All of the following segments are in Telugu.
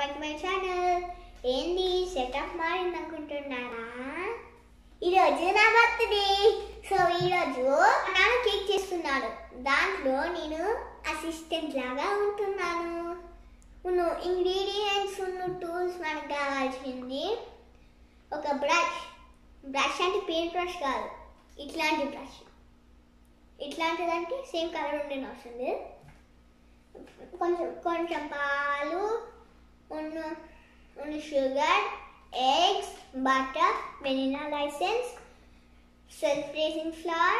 back to my channel. ఏంది సెటప్ మారింది అనుకుంటున్నారా? ఈరోజు నా బర్త్డే. సో ఈరోజు నాన్న కేక్ చేస్తున్నాడు. దాంట్లో నేను అసిస్టెంట్ లాగా ఉంటున్నాను. ఇంగ్రీడియంట్స్ టూల్స్ మనకు కావాల్సింది ఒక బ్రష్ అంటే పెయింట్ బ్రష్ కాదు, ఇట్లాంటి బ్రష్. ఇట్లాంటిదంటే సేమ్ కలర్ ఉండేది వస్తుంది. కొంచెం పాలు, sugar, eggs, butter, vanilla essence, self-raising flour,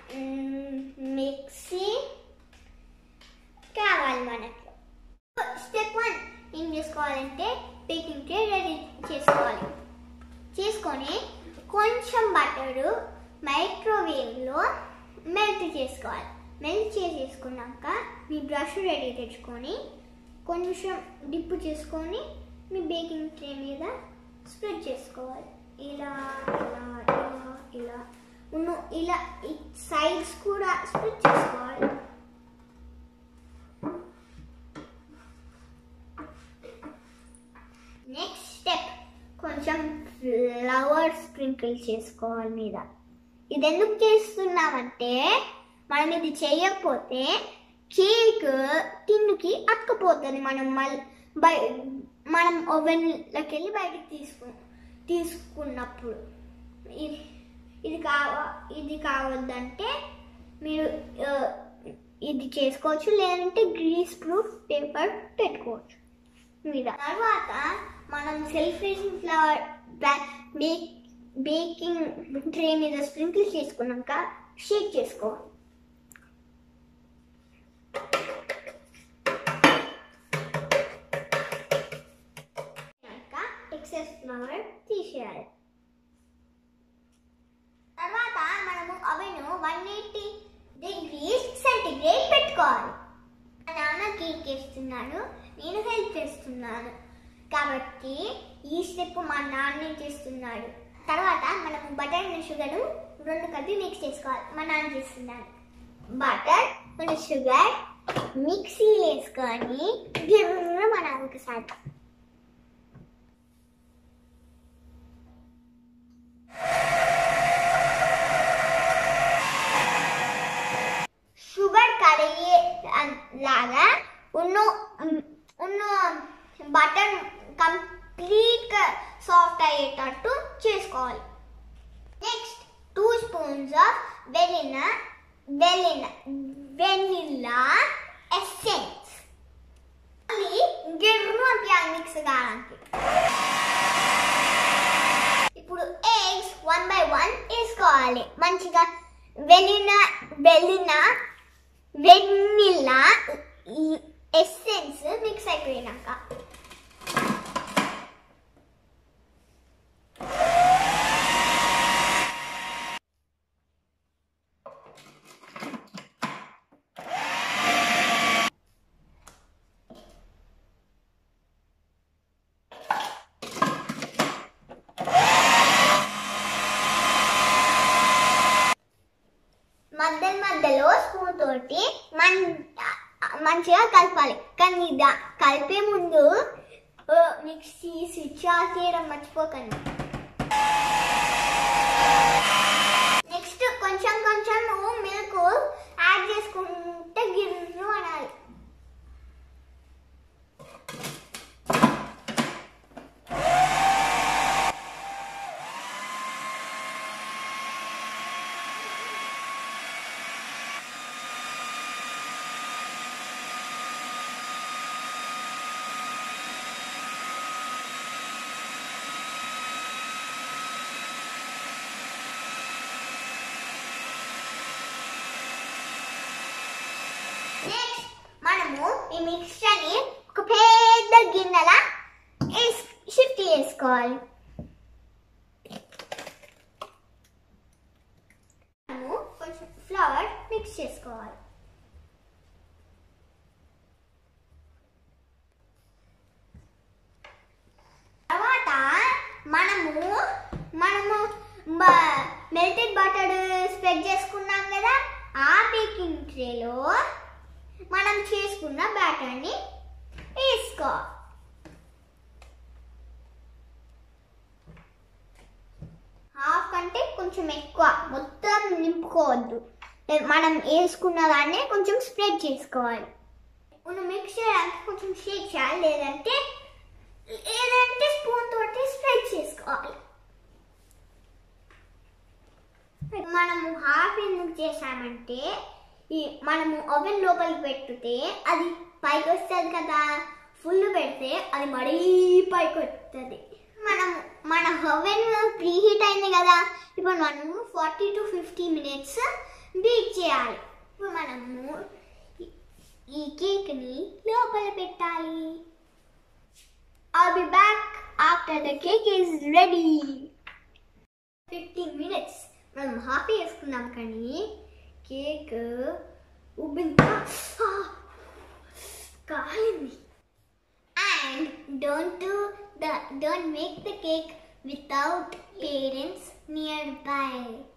mixing కావాలి మనకు. స్టెప్ 1 ఏం చేసుకోవాలంటే బేకింగ్ ట్రే రెడీ చేసుకొని కొంచెం బటర్ మైక్రోవేవ్లో మెల్ట్ చేసుకోవాలి. మెల్ట్ చేసేసుకున్నాక మీ బ్రష్ రెడీ తెచ్చుకొని కొంచెం డిప్ చేసుకొని మీ బేకింగ్ ట్రే మీద స్ప్రెడ్ చేసుకోవాలి. ఇలా ఇలా ఇలా ఇలా ఇలా సైడ్స్ కూడా స్ప్రెడ్ చేసుకోవాలి. నెక్స్ట్ స్టెప్ కొంచెం ఫ్లవర్ స్ప్రింకిల్ చేసుకోవాలి మీద. ఇది ఎందుకు చేస్తున్నామంటే మనం ఇది చేయకపోతే కేక్ టిన్నుకి అతుక్కుపోతుంది. మనం ఓవెన్లోకి వెళ్ళి బయటికి తీసుకున్నప్పుడు ఇది కావద్దంటే మీరు ఇది చేసుకోవచ్చు, లేదంటే గ్రీస్ ప్రూఫ్ పేపర్ పెట్టుకోవచ్చు మీద. తర్వాత మనం self raising flour baking tray మీద స్ప్రింకిల్ చేసుకున్నాక షేక్ చేసుకోవాలి. ఎక్సెస్ ఫ్లవర్ తీసేయాలి. తర్వాత మనము ఓవెన్ 180 degrees సెంటిగ్రేడ్ పెట్టుకోవాలి. మా నాన్న కేక్ చేస్తున్నాడు, నేను హెల్ప్ చేస్తున్నాను కాబట్టి ఈ స్టెప్ మా నాన్నే చేస్తున్నాడు. తర్వాత మనము బటర్ అండ్ షుగర్ రెండు కలిపి మిక్స్ చేసుకోవాలి. మా నాన్న చేస్తున్నాడు. బటర్ అండ్ షుగర్ మిక్సీ వేసుకొని మా నాన్నకి సార్ షుగర్ కరిగే లాగా బటర్ కంప్లీట్ సాఫ్ట్ అయ్యేటట్టు చేసుకోవాలి. Next 2 spoons of vanilla essence గిర్రు అంపియాలి మిక్స్ కావడానికి. ఇప్పుడు ఎగ్స్ 1 by 1 వేసుకోవాలి. మంచిగా వెనిలా ఎసెన్స్ మిక్స్ అయిపోయినాక మధ్యలో స్పూన్ తోటి మంచిగా కలపాలి. కానీ కలిపే ముందు మిక్సీ స్విచ్ ఆఫ్ చేయడం మర్చిపోకండి. నెక్స్ట్ కొంచెం మిల్క్ యాడ్ చేసుకుంటే గిర్రు అనాలి. నెక్స్ట్ మనము ఈ మిక్స్చర్ని ఒక పెద్ద గిన్నెలా షిఫ్ట్ చేసుకోవాలి. మనము కొంచెం ఫ్లవర్ మిక్స్ చేసుకోవాలి. తర్వాత మనము మెల్టెడ్ బటర్ స్ప్రెడ్ చేసుకున్నాం కదా, ఆ బేకింగ్ ట్రేలో మనం చేసుకున్న బ్యాటర్ని వేసుకోవాలి. కొంచెం ఎక్కువ, మొత్తం నింపుకోవద్దు. మనం వేసుకున్న దాన్నే కొంచెం స్ప్రెడ్ చేసుకోవాలి. మనం మిక్స్ చేయడానికి కొంచెం షేక్ చేయాలి, లేదంటే స్పూన్ తోటి స్ప్రెడ్ చేసుకోవాలి. మనము హాఫ్ ఎందుకు చేసామంటే మనము ఓవెన్ లోపలికి పెడితే అది పైకి వస్తుంది కదా, ఫుల్ పెడితే అది మరీ పైకి వస్తుంది. మన ఓవెన్ ప్రీహీట్ అయింది కదా, ఇప్పుడు మనము 40 to 50 minutes బేక్ చేయాలి. ఇప్పుడు మనము ఈ కేక్ని లోపల పెట్టాలి. I'll be back after the cake is ready. 15 minutes మనం హాఫ్ వేసుకున్నాం, కానీ కేక్ ఉబ్బింది, కాలింది. And don't make the cake without parents nearby.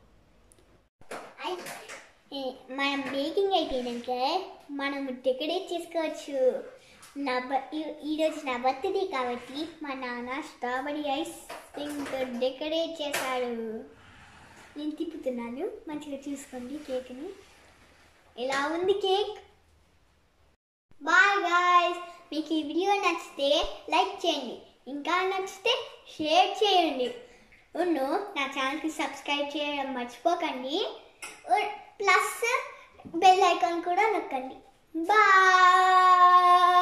మనం బేకింగ్ అయిపోయాక మనము డెకరేట్ చేసుకోవచ్చు. ఈరోజు నా బర్త్డే కాబట్టి మా నాన్న స్ట్రాబెరీ ఐస్ క్రీమ్తో డెకరేట్ చేశాడు. నేను తిప్పుతున్నాను, మంచిగా చూసుకోండి కేక్ని. ఎలా ఉంది కేక్? బాయ్ గాయ్స్, మీకు ఈ వీడియో నచ్చితే లైక్ చేయండి, ఇంకా నచ్చితే షేర్ చేయండి. నా ఛానల్కి సబ్స్క్రైబ్ చేయడం మర్చిపోకండి. ప్లస్ బెల్ ఐకాన్ కూడా నొక్కండి. బాయ్.